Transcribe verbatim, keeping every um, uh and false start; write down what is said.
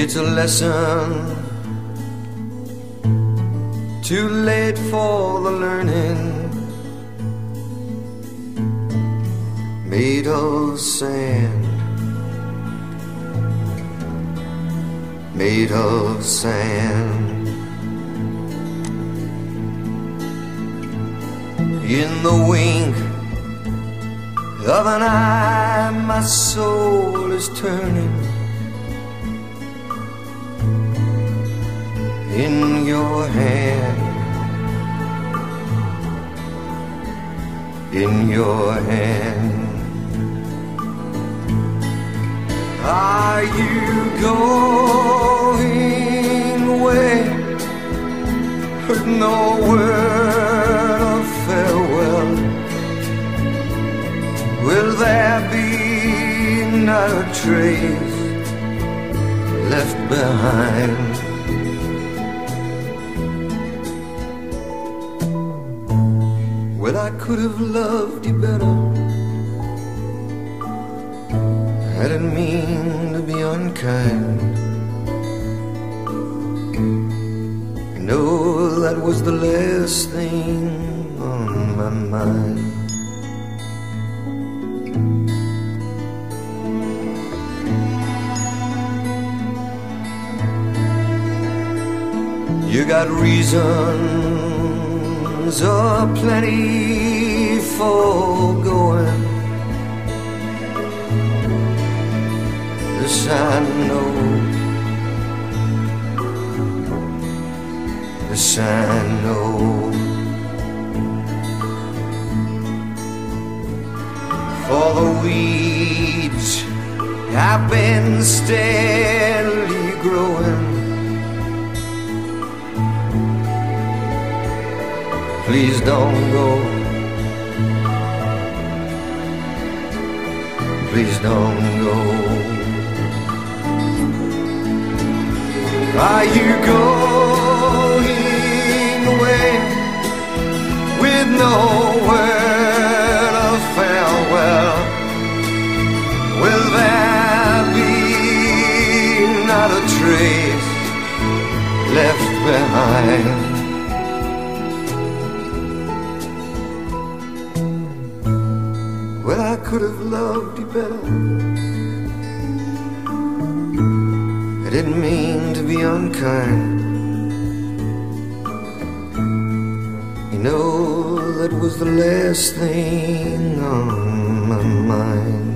It's a lesson too late for the learning, made of sand, made of sand. In the wink of an eye, my soul is turning. In your hand, in your hand. Are you going away with no word of farewell? Will there be not a trace left behind? Well, I could have loved you better. I didn't mean to be unkind. I know that was the last thing on my mind. You got reasons aplenty for going. Yes, I know. Yes, I know. For the weeds have been steadily growing. Please don't go. Please don't go. Are you going away with no word of farewell? Will there be not a trace left behind? Well, I could have loved you better. I didn't mean to be unkind. You know, that was the last thing on my mind.